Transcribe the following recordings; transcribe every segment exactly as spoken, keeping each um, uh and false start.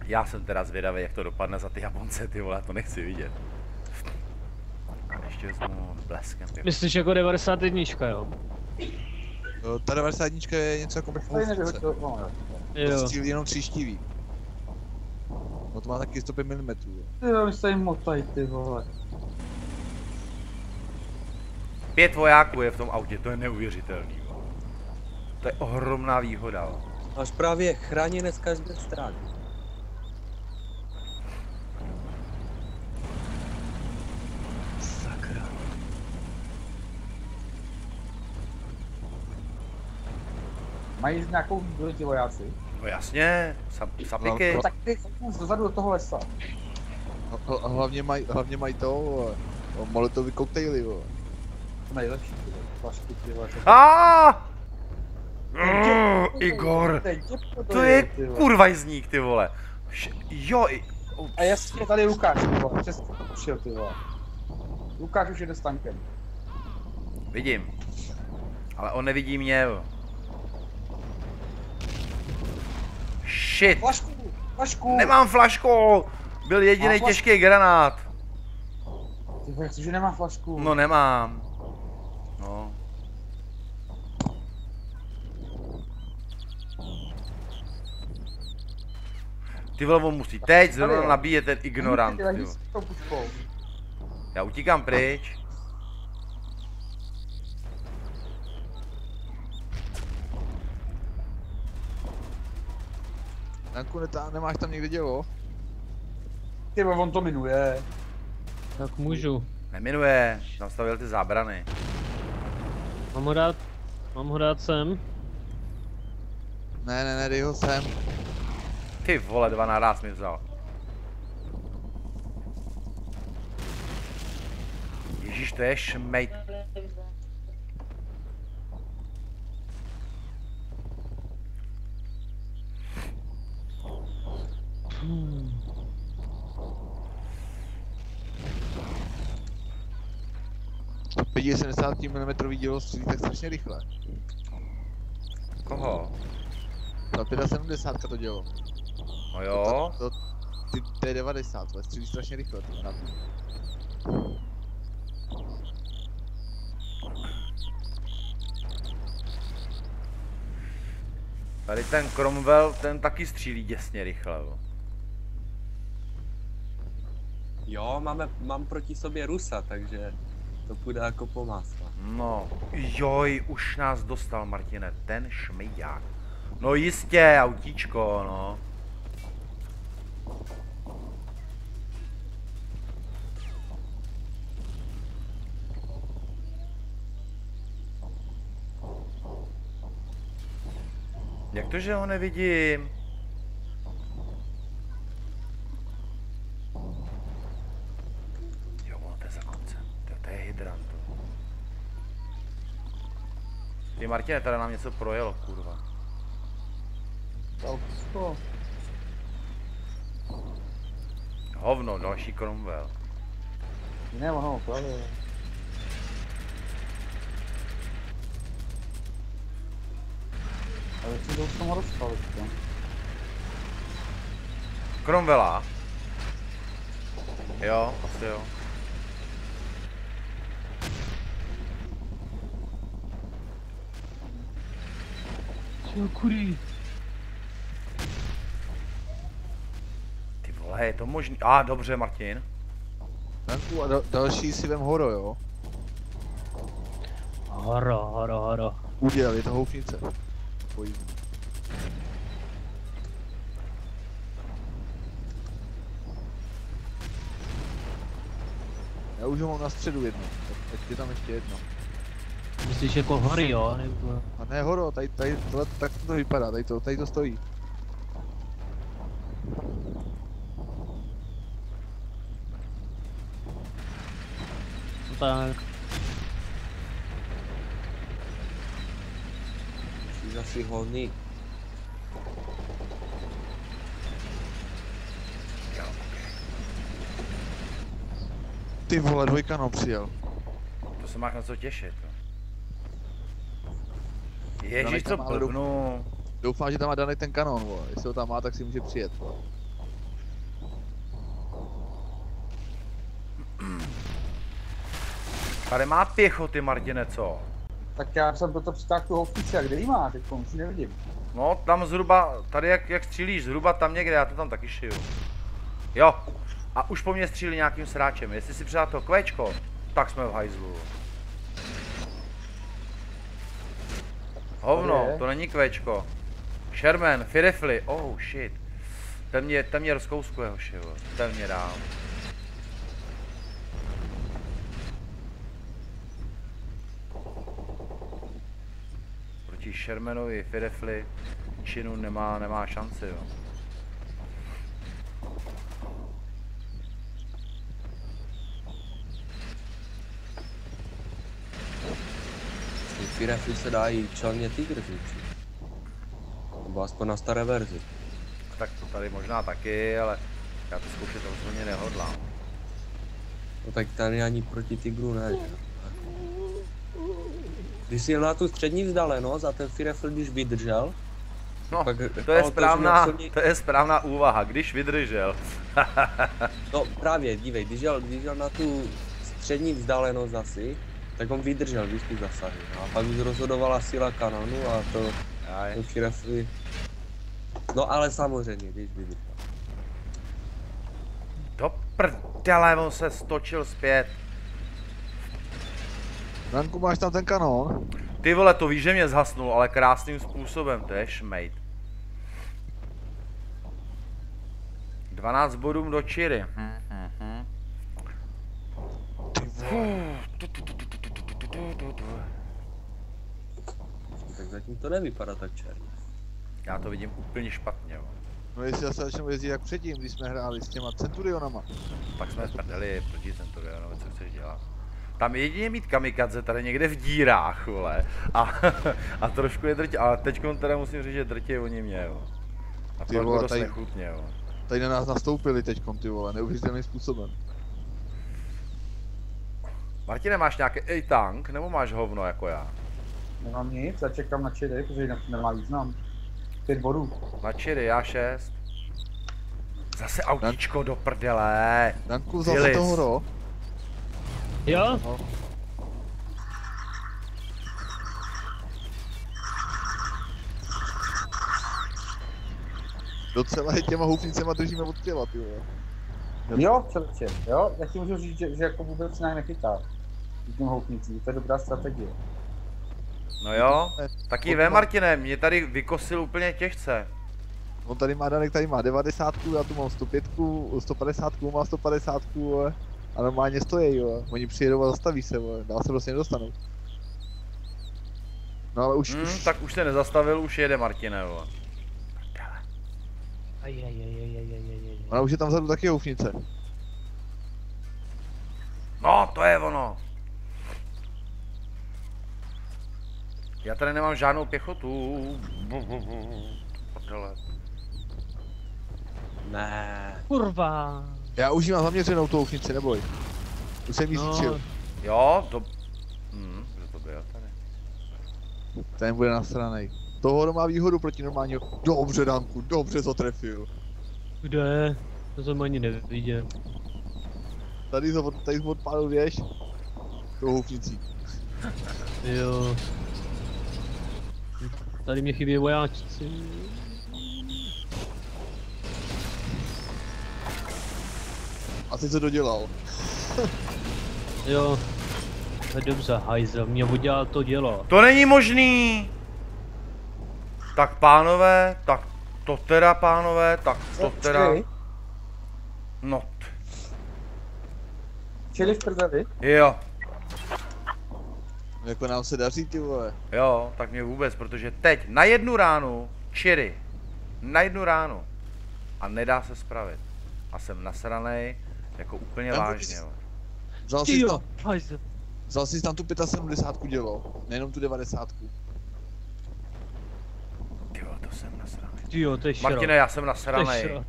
Já jsem teda zvědavý, jak to dopadne za ty Japonce, ty vole, to nechci vidět. A ještě vezmu bleskem. Myslíš jako devadesát jedna, jo? Jo, ta devadesát jedna je něco jako vrcholovce. To střílí jenom tříštivý. No to má taky sto pět milimetrů. Jo, my se jim motají, ty vole. Pět vojáků je v tom autě, to je neuvěřitelný. To je ohromná výhoda. Máš právě chráněné z každé strany. Sakra. Mají nějakou výhodu ti vojáci? No jasně, sa, sapiky. No, tak ty dozadu do toho lesa. A hlavně mají hlavně maj to, molotový koktejly, jo. To nejlepší, ty flašky, ty vole. Aaaa! Igor! To je kurvajzník, ty vole. Jo, i... A jasně, tady Lukáš, ty vole, přesně to pošel, ty vole. Lukáš už jede s tankem. Vidím. Ale on nevidí mě, jo. Shit! Flašku, flašku! Nemám flašku! Byl jediný těžký granát. Ty vole, že nemá flašku? No nemám. No. Ty vole, on musí teď zrovna nabíjet ten ignorant. Já utíkám pryč. Janku, nemáš tam někde dělo? Ty vole, on to minuje. Tak můžu. Neminuje, tam stavil ty zábrany. Mám ho dát, mám ho dát sem. Ne, ne, ne, dej ho sem. Ty vole, dva naraz mi vzal. Ježíš, to je šmejt. Hmm. sedmdesát pět milimetrů dělo střílí tak strašně rychle. Koho? Ta sedmdesát pět to dělo. No jo. To, to, ty T devadesát, ale střílí strašně rychle. To na... Tady ten Cromwell, ten taky střílí děsně rychle. Jo, máme, mám proti sobě Rusa, takže to půjde jako po másle. No, joj, už nás dostal, Martine, ten šmejdák. No jistě, autíčko, no. Jak to, že ho nevidím? Jo, ono to je za koncem. To, to je hydrant. Ty Martine, tady nám něco projelo, kurva. To. Hovno, další Cromwell. Ne, ono, právě. Ale si to už tomu dostal, to. Cromwella? Jo, asi jo. Jo, kurý. Ty vole, je to možný? A, ah, dobře, Martin. Danku, a da další si vem horo, jo? Horo, horo, horo. Udělal, je to houfnice. Pojím. Já už ho mám na středu jedno, tak je tam ještě jedno. Myslíš jako hory, jo? Nebo... A ne horo, tady, tady, tohle, tak to vypadá, tady to, tady to stojí. Tak. Jsi zase holný. Ty vole, dvojkanon přijel. To se máš na co těšit. Ježíš, co blbnu. Doufám, že tam má daný ten kanon, vole. Jestli ho tam má, tak si může přijet, vole. Tady má pěchoty, Martine, co? Tak já jsem proto přitáhl tu houfnici, a kde jí má teď, už ji nevidím. No, tam zhruba, tady jak, jak střílíš, zhruba tam někde, já to tam taky šiju. Jo, a už po mně střílí nějakým sráčem, jestli si přidá to kvéčko, tak jsme v hajzlu. Hovno, to není kvéčko. Sherman, Firefly, oh shit. Ten mě, ten mě rozkouskuje, hoši, ten mě dál. Proti Shermanovi, Firefly, Chinu nemá, nemá šanci, jo. Firefly se dá i čelně Tigr zničit. Nebo aspoň na staré verzi. Tak to tady možná taky, ale já to zkoušet rozhodně nehodlám. No tak tady ani proti Tigru ne. Když jsi jel na tu střední vzdálenost a ten Firefly když vydržel, No, pak, to je no, správná, to, mě... to je správná úvaha, když vydržel. No právě, dívej, když jel, když jel na tu střední vzdálenost asi, tak on vydržel, když ty zasahy. No, a pak už rozhodovala síla kanonu a to, to Firefly... No ale samozřejmě, když vydržel. Do prdele, on se stočil zpět. Danku, máš tam ten kanon? Ty vole, to víš, že mě zhasnul, ale krásným způsobem, to je šmejt. dvanáct bodů do Čiry. Hm, hm, hm. Tak zatím to nevypadá tak černě. Já to vidím úplně špatně, jo. No jestli zase začnou jezdit jak předtím, když jsme hráli s těma Centurionama. Tak jsme prdeli proti Centurionovi, co chceš dělat. Tam jedině mít kamikadze tady někde v dírách, vole. A, a trošku je drtě, ale teďkon teda musím říct, že drtě oni mě, jo. A to jako dost nechutně, jo. Tady na nás nastoupili teďkon, ty vole, neuvěřitelným způsobem. Martine, máš nějaký A-tank, nebo máš hovno jako já? Nemám nic, já čekám na čtyři, protože jinak to nemá význam. Pět bodů. Na čtyři, já šest. Zase autíčko do prdele. Danku, vzal se toho ro. Jo? Aha. Docela je těma houfnicema držíme od těla, ty jo. Jo, člověče, jo, já ti můžu říct, že, že jako vůbec se nám nechytá. S tím houfnicí, to je dobrá strategie. No jo, taky ve Martine, mě tady vykosil úplně těžce. On tady má, Danek tady má devadesát, já tu mám sto pět, sto padesát, má sto padesát a normálně stojí, jo. Oni přijedou a zastaví se, jo. Dál se prostě nedostanou. No ale už, Hmm, už... tak už se nezastavil, už jede Martine, jo. Aj, aj, aj, aj, aj, aj, aj. Ona už je tam vzadu taky houfnice. No, to je ono. Já tady nemám žádnou pěchotu. Prdele. Ne. Kurva. Já už jí mám zaměřenou tu houfnici, neboj. Už jsem jí No. zničil. Jo, to... Hm, kdo to byl tady? Ten bude nasranej. Toho má výhodu proti normálního. Dobře, Danku, dobře to trefil. Kde? To jsem ani neviděl. Tady to tady jsi odpálil, věž. Tou houfnicí. Jo. Tady mě chybí vojáčci. A ty co dodělal? Jo. No dobře, hajzel, mě udělal to dělo. To není možný! Tak pánové, tak to teda pánové, tak to teda... No. Čili v prdeli? Jo, Jako nám se daří, ty vole. jo, tak mě vůbec, protože teď na jednu ránu, čiry, na jednu ránu a nedá se spravit. A jsem nasranej, jako úplně Já vážně, jo. Vzal Ty jsi, jo, tam, hajzel. vzal jsi tam tu sedmdesát pět dělo, nejenom tu devadesát. Ty jo, to jsem nasranej. Ty jo, to je šrot. Martine, já jsem To je nasranej. šrot.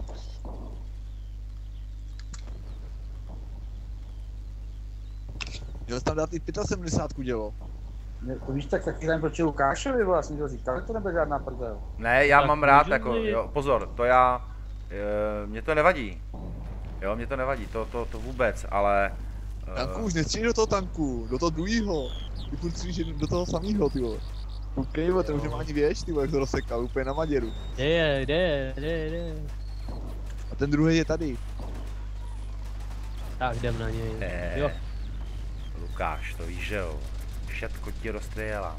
Měl jsi tam dát i sedmdesát pět dělo. Ne, to víš, tak taky jsem proti Lukášovi vlastně to říkal, to nebude žádná prdel. Ne, já Tak mám rád, můžu jako, mít. jo, pozor, to já, e, mě to nevadí. Jo, mě to nevadí, to, to, to vůbec, ale... Tanku, už nestřílej do toho tanku, do toho druhýho. Ty furt střílíš do toho samýho, ty vole. Koukej, vole, ten už nemá ani věž, ty vole, jak to rozsekal, úplně na maděru. Kde je, kde je, kde je, kde je? A ten druhý je tady. Tak jdem na něj. Ne, Jo. Lukáš, to víš, že jo. Všetko ti rozstřelám.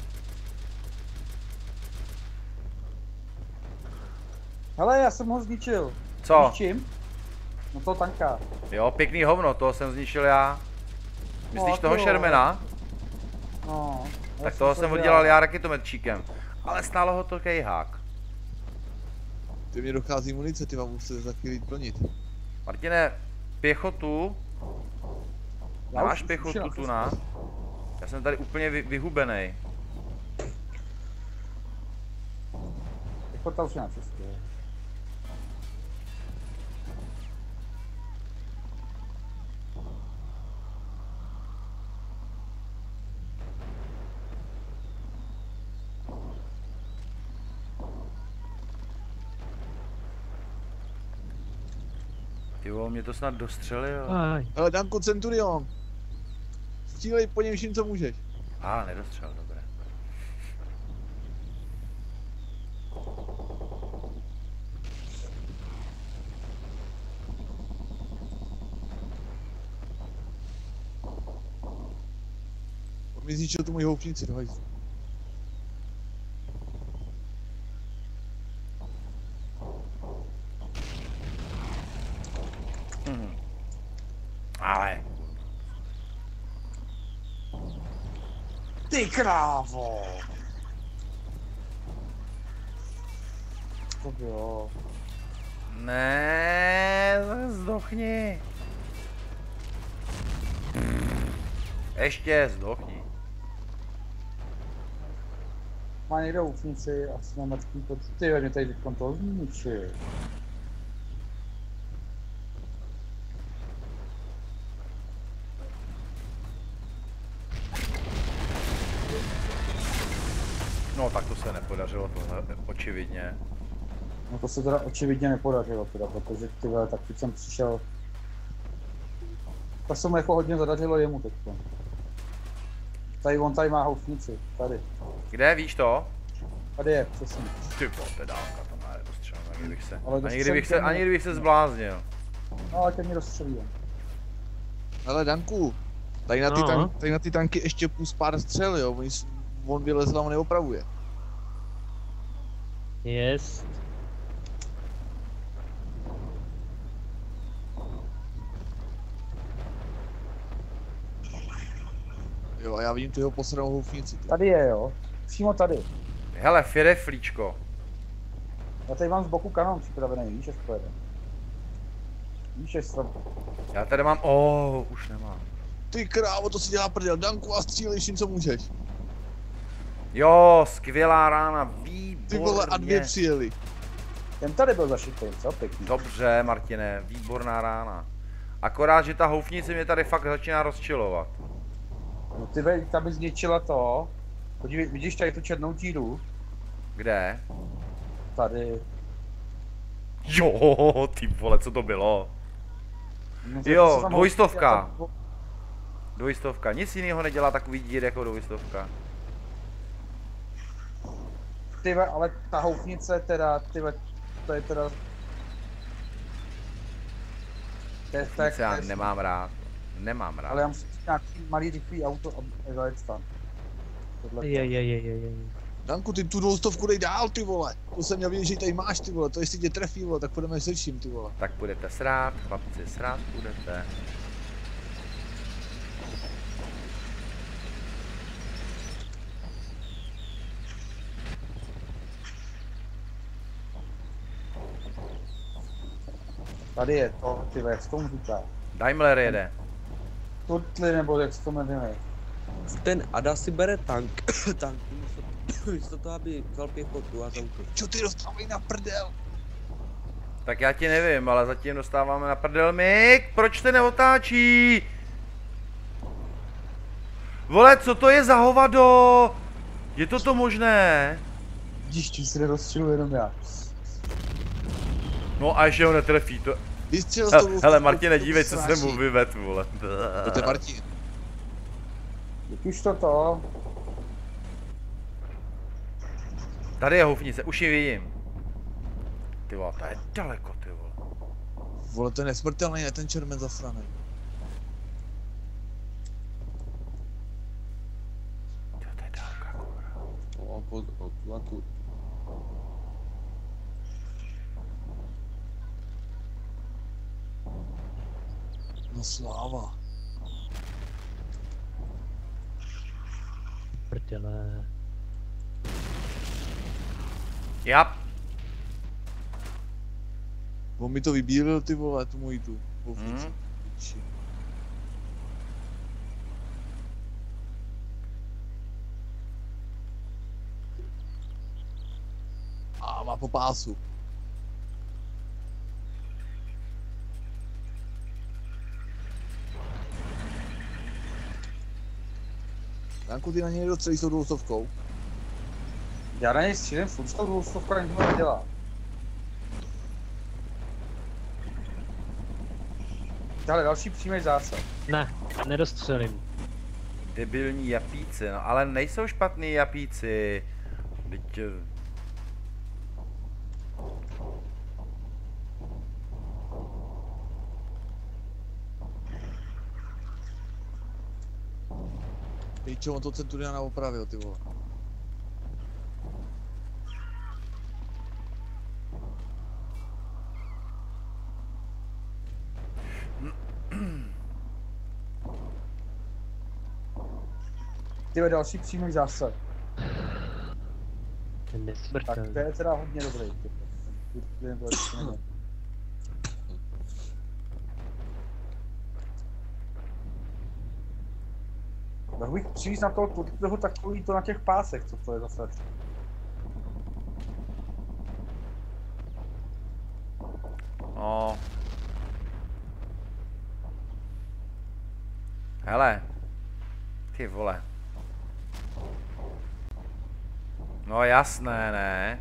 Hele, já jsem ho zničil. Co? Víš čím? No to tanka. Jo, pěkný hovno, toho jsem zničil já. Myslíš No, toho jo. Shermana? No. já Tak toho to jsem dělal. oddělal já raketometčíkem. Ale stálo ho to kejhák. Ty mě dochází munice, ty vám musíte za chvíli plnit. Martine, pěchotu. Já Nemáš už- pěchotu už je tu na na? Já jsem tady úplně vy, vyhubenej. Pěchota už je na cestě. Ty vole, mě to snad dostřelil. Aj. Ale Danko Centurion. Střílej po něm vším, co můžeš. A, ah, nedostřelil, dobré. On mi zničil tu moji houfnici, do hajzlu. Mhm. Ale. Ty krávo! To jo. Ne, zdochni. Ještě zdochni. Má někde ufnici a si na mrtvý pod... Ty jo, mě tady teďkon to zničil. No tak to se nepodařilo, tohle očividně. No to se teda očividně nepodařilo teda, protože ty vole, tak teď jsem přišel... To se mu jako hodně zadařilo jemu teďko. Tady on tady má houfnici, tady. Kde, víš to? Tady je, přesně. Ty vole, pedálka, to má nedostřelil, ani kdybych se, Ale ani kdybych se, dostřelil ani mě. kdybych se zbláznil. No ale teď mě rozstřelí. Ale Danku, tady na ty, No. tank, tady na ty tanky ještě pus pár střel, jo. Oni, s- on vylezl a on neopravuje. Jest. Jo, a já vidím tu jeho posranou houfnici. ty. Tady je, jo. Přímo tady. Hele, fireflíčko. Já tady mám z boku kanon připravený, víš, jak pojede. Víš, jak sram. Já tady mám, oh, už nemám. Ty krávo, to si dělá prdel. Danku a střílej vším, co můžeš. Jo, skvělá rána, výborně. Ty vole, a dvě přijeli. Ten tady byl zašitý, co? Pěkný. Dobře, Martine, výborná rána. Akorát, že ta houfnice mě tady fakt začíná rozčilovat. No ty vej, ta by zničila to. Podívej, vidíš tady tu černou díru? Kde? Tady. Jo, ty vole, co to bylo? No, Jo, co tam- dvojstovka. já tam- Dvojstovka, nic jiného nedělá takový dír jako dvojstovka. Ty ve, ale ta houfnice teda, ty ve, to je teda... To je tak, Houfnice já nemám rád. Nemám rád. ale já musím říct nějaký malý rychlý auto a zajet tam. Tohle Je, je, je, je, je. Danku, ty tu dvoustovku dej dál, ty vole. To jsem měl vědět, že ji tady máš, ty vole. To jestli tě trefí, vole, tak půjdeme se vším, ty vole. Tak budete srát, chlapci, srát budete. Tady je to, ty ve, jak se tomu říká. Daimler jede. Turtly nebo jak se to jmenuje. Ten Ada si bere tank, tank místo, místo toho, aby vzal pěchotu a zautočil. Čo ty dostávají na prdel? Tak já ti nevím, ale zatím dostáváme na prdel. Mik, proč se neotáčí? Vole, co to je za hovado? Je to to možné? Vidíš, tím si nerozčiluji jenom já. No a ještě ho netrefí, to... Vystřelil s Hele, tou hele tou- Martine, tou dívej, co se sráží. mu vyvet, vole. To je Martin. Teď už to to. Tady je houfnice, už ji vidím. Ty vole, to je daleko, ty vole. Vole, to je nesmrtelný, ne ten čermen zasraný. Ty, to je dálka, kurva. No a pod, od, a tu. No sláva. Prdele. Jap. On mi to vybílil, ty vole, tu moji tu. Houfnici. Hmm. Piči. A má po pásu. Janku, ty na něj docela s tou dvoustovkou. Já na něj střílím furt s tou dvoustovkou, nic to nedělá. Dále další přímý zásah. Ne, nedostřelím. Debilní japíci, no ale nejsou špatný japíci. Teď... eh, Pejčo, on to Centuriana opravil, ty vole. Ty další přímý zásah. Ten Tak nesmrtelný. to je teda hodně dobrý. ty vole. Ty- ty to ještě nevím. Mohl bych přijít na toho toho takový to na těch pásech, co to je zase. No. Hele. Ty vole. No jasné, ne?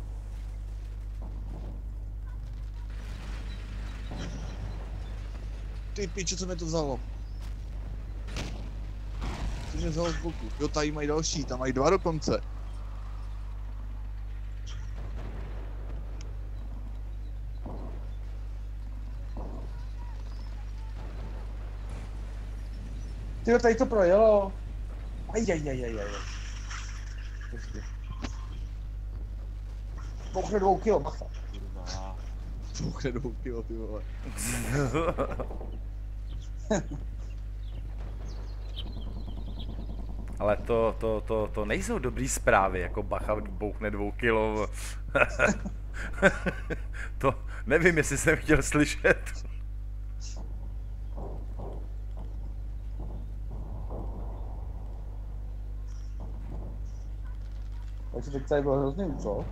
Ty pičo, co mi to vzalo? Co mě vzalo z boku? Jo, tady mají další, tam mají dva dokonce. Ty jo, tady to projelo. Ajajajajaj. Počkej. Bouchne dvou kilo, bacha. Kurva. Bouchne dvou kilo, ty vole. Ale to, to, to, to nejsou dobrý zprávy, jako bacha bouchne dvou kilo. To nevím, jestli jsem chtěl slyšet. Takže teď tady bylo hrozný útok.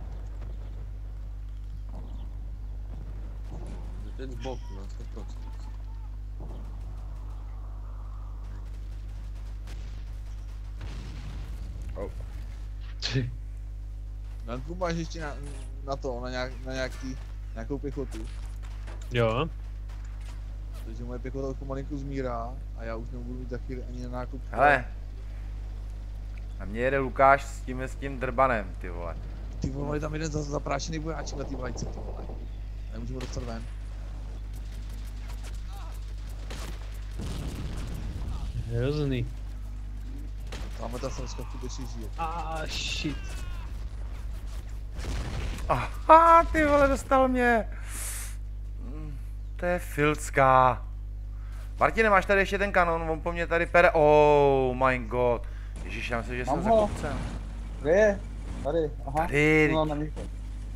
Ten z boku, na sto procent. Tři. Janku, máš ještě na, na to, na, nějak, na nějaký, nějakou pěchotu. Jo. Takže moje pěchota už pomalinku zmírá a já už nebudu mít za chvíli ani na nákup. Hele. A mě jede Lukáš s tím, s tím drbanem, ty vole. Ty vole, je tam jeden za- zaprášený vojáček na té vlajce, ty vole. Nemůžu ho dostat ven. Hrozný. Tamhle ta srska furt ještě žije. Ah, shit. Aha, ty vole, dostal mě. Mm, To je filcká. Martine, máš tady ještě ten kanon, on po mně tady pere. Oh my god. Ježíš, já myslím, že Mám jsem za ho. kopcem. Kde je? Tady, aha. Tady. No, na východ.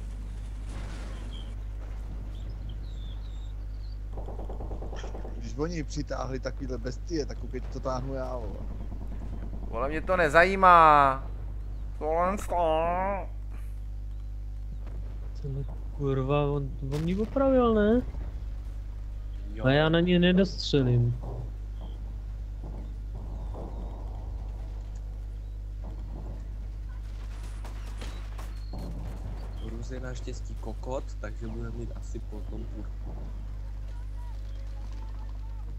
Když oni přitáhli takovýhle bestie, tak opět to táhnu já, vole. Vole, mě to nezajímá. Tohle to. Tohle kurva, on, on mě opravil, ne? Jo. A já na ně nedostřelím. Rus je naštěstí kokot, takže bude mít asi potom tu.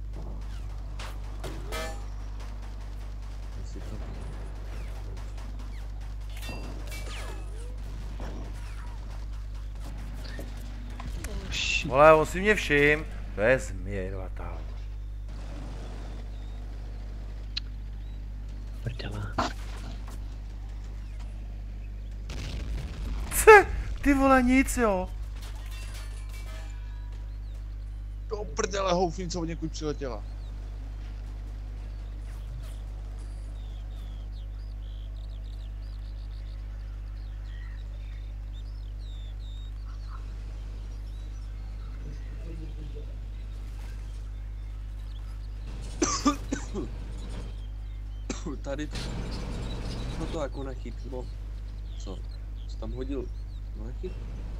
Jestli to... Shit. Vole, on si mě všim. To je změrovatá. Prdele. Ce? Ty vole, nic jo. Do prdele, houfnice od někud přiletěla. Tady no to jako nechytlo. Co? Co tam hodil? No nechyt?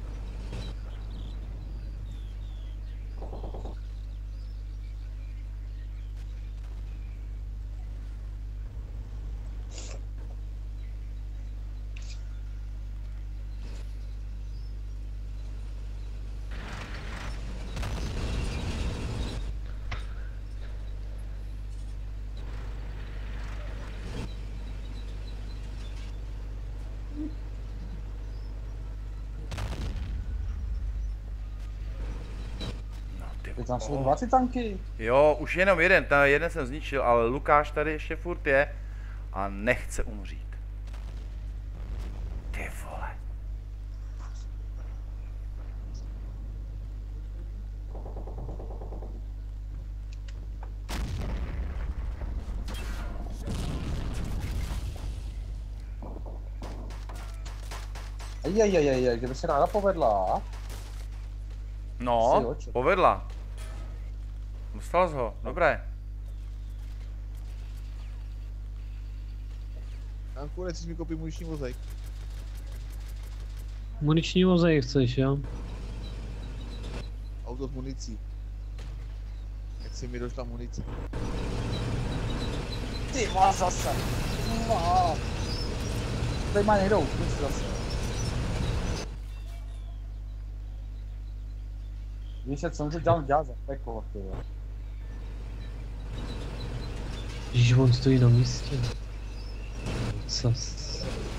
Teď tam jsou dva ty tanky. Jo, už jenom jeden, ten jeden jsem zničil, ale Lukáš tady ještě furt je a nechce umřít. Ty vole. Ajajajajaj, kdyby se ráda povedla. No, Si oči. povedla. Dostal jsi ho, dobré. Janku, nechceš mi koupit muniční vozejk? Muniční vozej chceš, jo? Auto s municí. Jak si mi došla munice? Ty má zase. Má. Tady má někdo úplně zase. Víš, co můžu dělat dělat za peklo, ty jo. Ježiš, on stojí na místě. Cas.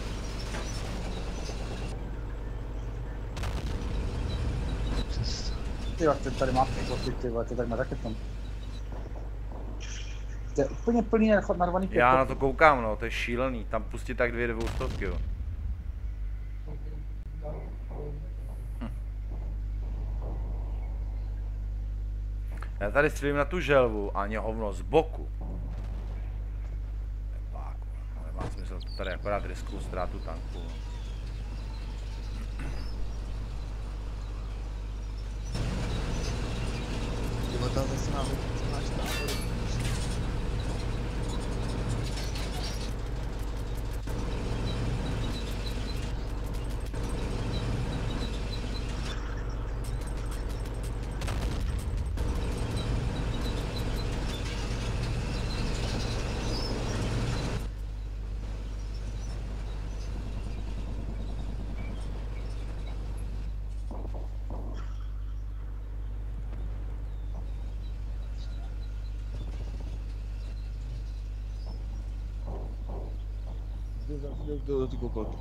Ty jo, ty tady má peklo, ty ty vole, ty tady má raketom. To je úplně plný narvaný peklo. Já na to koukám, no, to je šílený, tam pustit tak dvě dvoustovky, jo. Hm. Já tady střelím na tu želvu a mě hovno z boku. Páku, no, nemá smysl to tady akorát riskuju ztrátu tanku. Tyba, ta zase náhodou náhodou. Do, do, do ty kokot.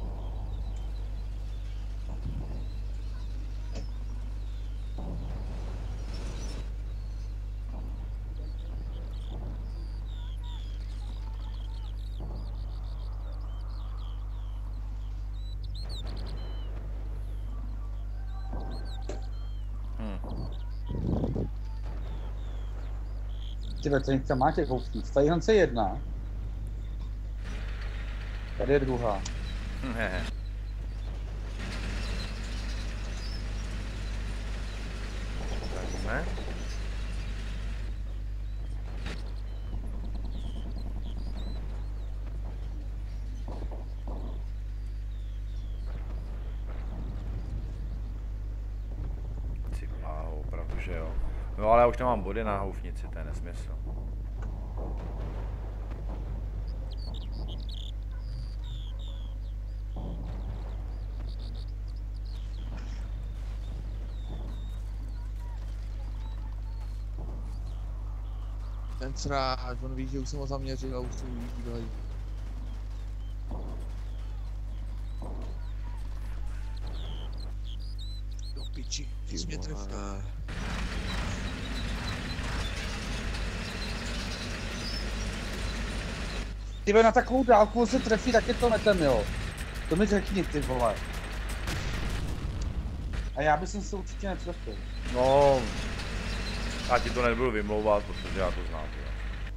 Ty ve, to má těch houfnic, tady jen se jedna. Tady je druhá. Ne. Ne? Ty bláho, opravdu, že jo. No ale já už nemám body na houfnici, to je nesmysl. Ten sráč, on ví, že už jsem ho zaměřil a už se ujížděl. Do piči, ty jsi mě trefil. Ty vole, na takovou dálku se trefí, tak je to netem, jo. To mi řekni, ty vole. A já bych se určitě netrefil. No, já ti to nebudu vymlouvat, protože já to znám. Jo.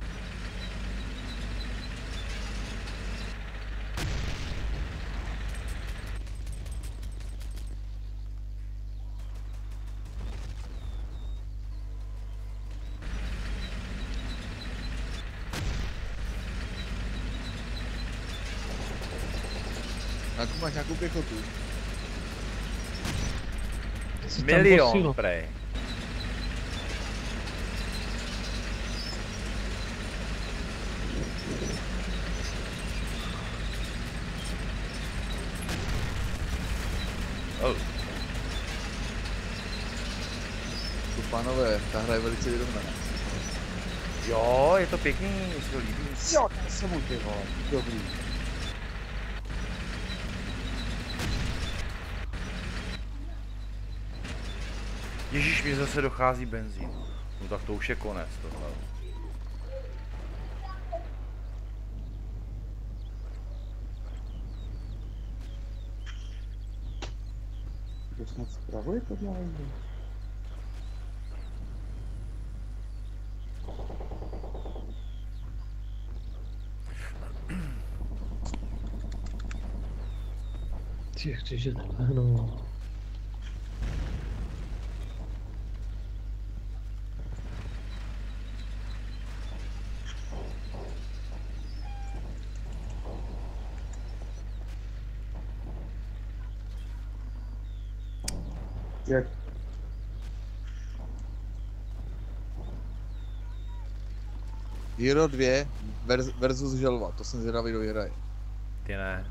Jakou máš nějakou pěchotu? Co tam Milion, posílal? prej. Oh. Tu pánové, ta hra je velice vyrovnaná. Jo, je to pěkný, mi se to líbí. Jo, tam jsem mu, ty vole. Dobrý. Ježíš, mi zase dochází benzín. No tak to už je konec tohle. To snad zpravuje to dělají. Ty jak chceš, že nelehnou. Jak? Hero dva vers- versus Želva, to jsem zvědavý, kdo vyhraje. Ty ne.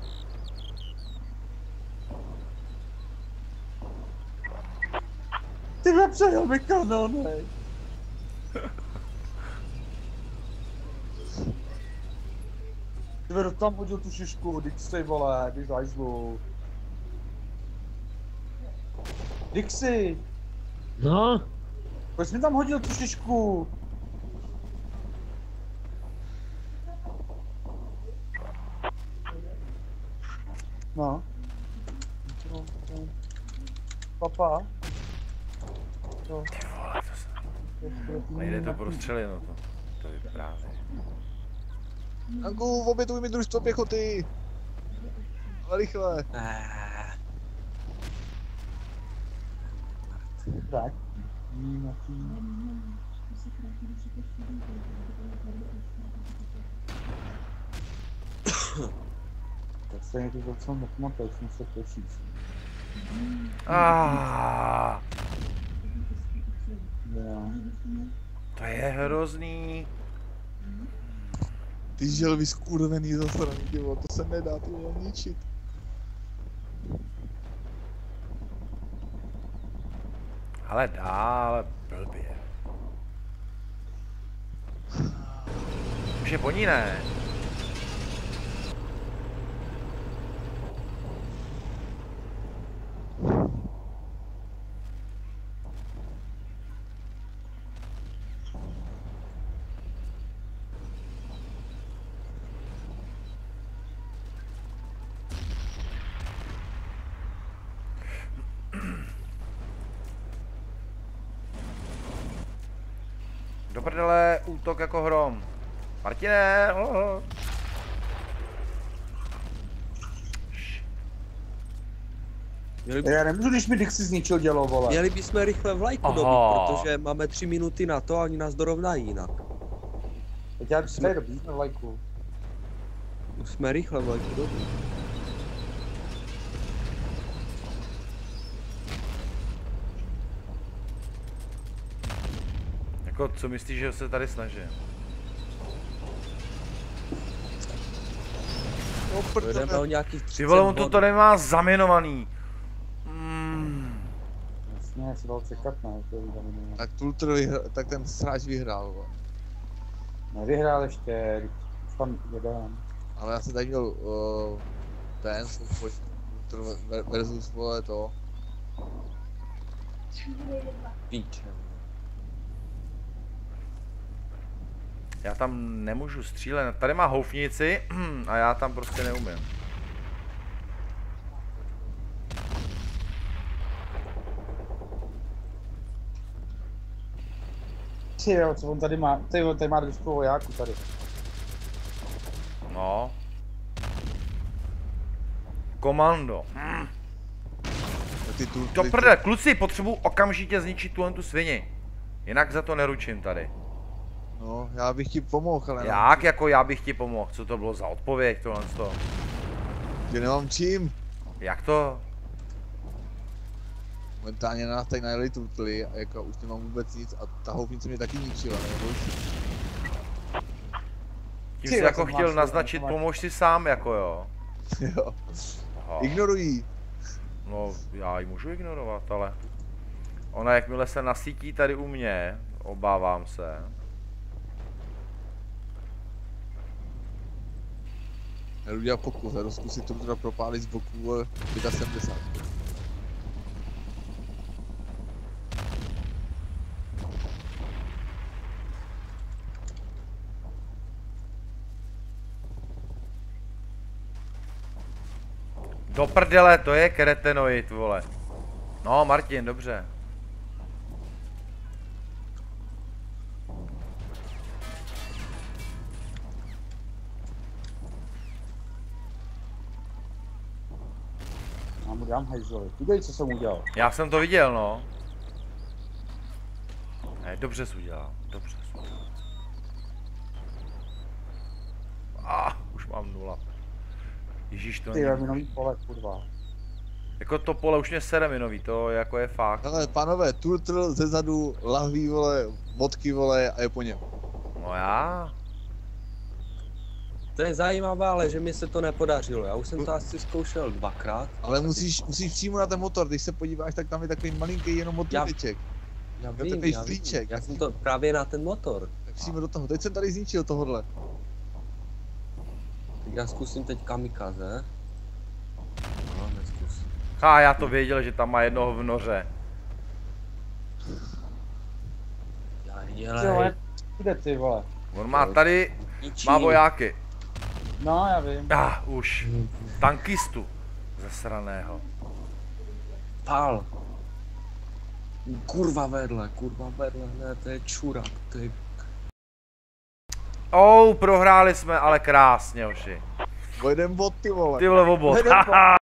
Ty mě přejel mi kanon, hej. Ty mě tam hodil tu šišku, Dixie, vole, ty zajzlu. Dixie, No, proč jsi mi tam hodil tu šišku? No. Papa. To. Ty vole, to se... Nejde to prostřeleno to. To je právě. Anku, obětuj mi družstvo pěchoty! Ale rychle. Tak. Tak se někdy docela nepamataj, jsem se těší. Ah, Jo. to je hrozný. Ty želvy skurvený zasraný, ty vole, to se nedá, ty vole, ničit. Ale dá, ale blbě. Už je po ní, ne? Do prdele, útok jako hrom. Martine! Oh. Měli, Já nemůžu, když mi Dixie zničil dělo, vole. měli bychom rychle vlajku Aha. dobít, protože máme tři minuty na to a oni nás dorovnají jinak. Tak já bych tady dobít na vlajku. Musíme rychle vlajku dobít. Jako, co myslíš, že se tady snaží? No Jdeme o nějakých třicet Ty vole, on to bodů. tady má zaminovaný. Mm. Jasně, se dal čekat, ne? To je zaminulé. Tak Tulter vyhrál, tak ten sráč vyhrál, vole. Nevyhrál ještě, už tam jeden. Ale já jsem tady měl uh, ten souboj versus vole to. Píče. Já tam nemůžu střílet, tady má houfnici a já tam prostě neumím. Ty jo, co on tady má, ty jo, tady má družku vojáků tady. No. Komando. Mm. Ty tu, To ty, prde, kluci, potřebuji okamžitě zničit tuhle tu svini. Jinak za to neručím tady. No, já bych ti pomohl, ale Jak jako já bych ti pomohl? Co to bylo za odpověď tohle z toho? že nemám čím. Jak to? Momentálně na nás tady najeli turtly a jako už nemám vůbec nic a ta houfnice mě taky ničila, nebo už. Tím Ty jsi jo, jako jsem chtěl máš- naznačit, máš- pomož si sám jako jo. Jo. Aha. Ignorují. No, já ji můžu ignorovat, ale... Ona jakmile se nasítí tady u mě, obávám se. Já jdu dělat pokus, já jdu zkusit turtla propálit z boku sedmdesát pět. Do prdele, to je kretenoid, vole. No, Martin, dobře. Já mu dám hajzlovi. Tudej, co jsem udělal. Já jsem to viděl, no. Ne, dobře jsi udělal, dobře jsi udělal. Ah, už mám nula. Ježíš, to Ty jo, není. minový pole, kurva. Jako to pole už mě sere minový, to jako je fakt. Hele, pánové, turtl ze zadu, lahví, vole, vodky, vole, a je po něm. No já? To je zajímavé, ale že mi se to nepodařilo. Já už jsem to asi zkoušel dvakrát. Ale musíš, musíš přímo na ten motor, když se podíváš, tak tam je takový malinký jenom motoreček. Já to vím, je já, vím. flíček. Já jsem to právě na ten motor. Tak přímo do toho, teď jsem tady zničil tohodle. Tak já zkusím teď kamikaze. No, neskus. Ha, já to věděl, že tam má jednoho v noře. Já Ty dělej. vole, kde ty vole? On má tady, Ničí. má vojáky. No, já vím. Ah, už. Tankistu. Zasraného. Pál. Kurva vedle, kurva vedle, ne, to je čurák, to je... Oh, prohráli jsme, ale krásně, oši. O jeden bod, ty vole. Ty vole obod. Jeden bod.